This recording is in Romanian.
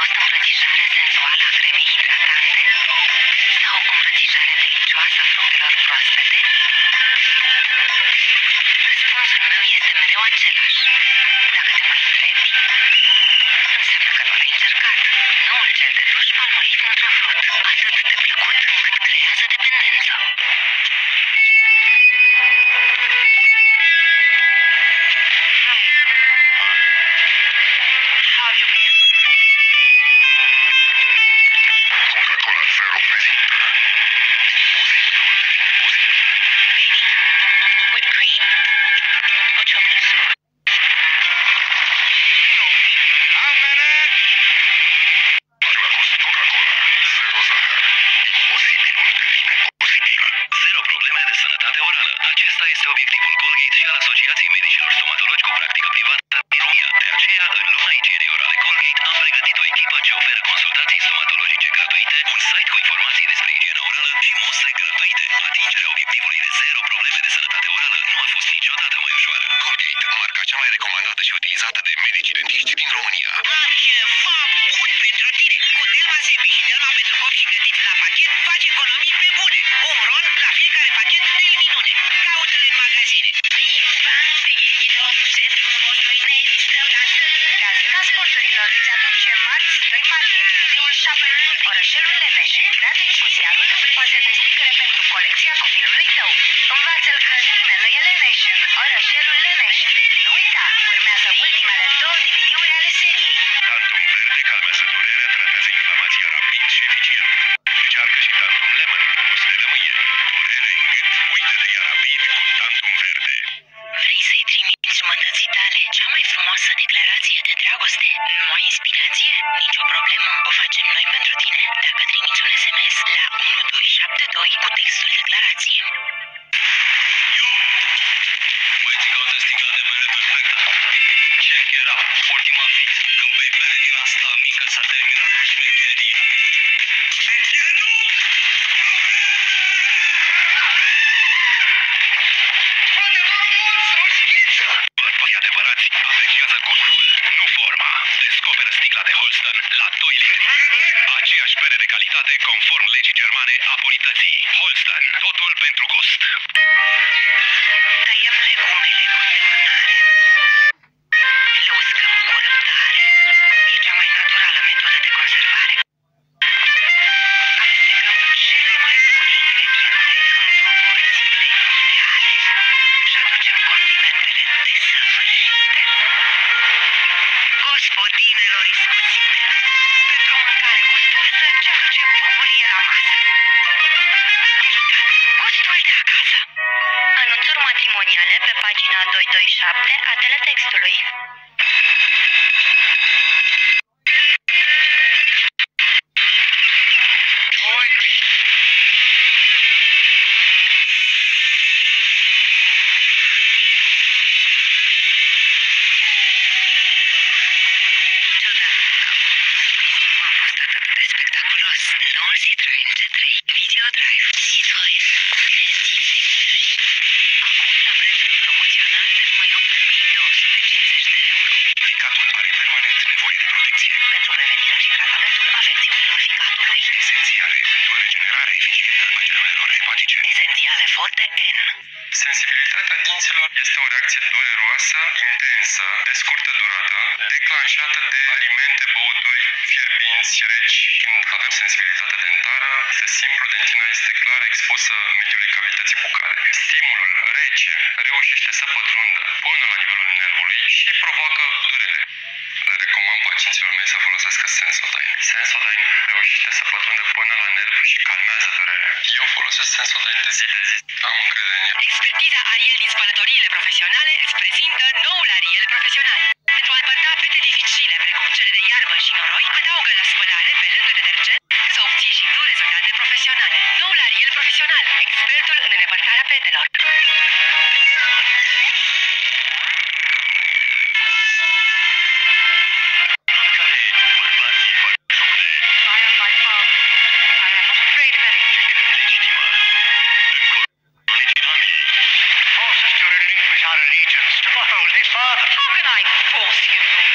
fost înfrățișarea senzuală a cremei hidratante? Sau înfrățișarea delicioasă a fructelor proaspete? Răspunsul meu este mereu același. Dacă te mai întrebi, înseamnă că nu l-ai încercat. Noul gel de duș Palmolive Nutrafruit, atât de plăcut încât creează dependență. How have you been? Coca-Cola Zero prezintă Posibilul devine posibil. Baby, whipped cream or chocolate syrup? La gust Coca-Cola Zero zahăr. Imposibilul devine posibil. Zero probleme de sănătate orală. Acesta este obiectivul Colgate și al Asociației Medicilor Stomatologi cu practică privată din România. De aceea, în luna igienei orale Colgate, am pregătit o echipă ce oferă consultații stomatologice gratuite, un site cu informații despre igiena orală și mostre gratuite. Atingerea obiectivului de zero probleme de sănătate orală nu a fost niciodată mai ușoară. Colgate, marca cea mai recomandată și utilizată de medicii dentiști din România. Am ceva bun pentru tine! Cu Delma Sepi și Delma pentru copii gătiți la pachet, faci economii pe bune! Un ron la fiecare pachet de minune! Caută-le în magazine! Gazeta sporturilor îți aduce marți 2 martie DVD-ul 7 din Orășelul Leneș. Gratis cu ziarul, un set de sticăre pentru colecția copilului tău. Învață-l că nimeni nu e leneș în Orășelul Leneș. Nu uita, urmează ultimele 2 DVD-uri ale seriei. Tantum verde calmează durerea, tratează inflamația rapid și eficient. Încearcă și Tantum lemon, gust de lămâie. Durere în gât, uită de ea rapid cu Tantum verde. Vrei să-i trimiți jumătății tale cea mai frumoasă declarație de dragoste? Nu ai inspirație? Nicio problemă, o facem noi pentru tine. Dacă trimiți un SMS la 1272 cu textul declarație. Băieții caută sticla de bere perfectă. Check it out. Ultima fix. Când bei bere din asta mică s-a terminat cu șmecheria. Bărbații adevărați apreciază gustul, nu forma. Descoperă sticla de Holsten la 2 litri. Aceeași bere de calitate conform legii germane a purității. Holsten, totul pentru gust. Tăiem legumele cu îndemânare. Le uscăm cu răbdare. E cea mai naturală metodă de conservare. Amestecăm cele mai bune ingrediente în proporțiile ideale și aducem condimentele desăvârșite gospodinelor iscusite pentru o mâncare gustoasă ce aduce bucurie la masă. Gustul de acasă. Anunțuri matrimoniale pe pagina 227 a teletextului. De spectaculos, noul Citroen C3 Video Drive Citroen Creativ Technologie. Acum la prețul promoțional de numai 8.250 de euro. Ficatul are permanent nevoie de protecție. Pentru prevenirea și tratamentul afecțiunilor ficatului. Esențiale pentru regenerarea eficientă a germelor hepatice. Esențiale forte N. Sensibilitatea dinților este o reacție dureroasă, intensă, de scurtă durată, declanșată de alimente, băuturi fierbinți, reci. Când avem sensibilitate dentară, este simplu, dentina este clar expusă mediului cavității bucale. Stimulul rece reușește să pătrundă până la nivelul nervului și provoacă durere. Le recomand pacienților mei să folosească Sensodyne. Sensodyne reușește să pătrundă până la nerv și calmează durerea. Eu folosesc Sensodyne de zi de zi. Am încredere în el. Expertiza Ariel din spălătoriile profesionale îți prezintă noul Ariel profesional. Pentru a împărta pete dificile precum cele de iarbă și noroi, adaugă la spălare pe lângă detergent să obții și tu rezultate profesionale. Noul Ariel profesional, expertul în îndepărtarea petelor. În care bărbații fac joc de I am my father. I am not afraid of anything. legitimă. În coronii Force us to relinquish our allegiance to the Holy Father. How can I force you, Lord?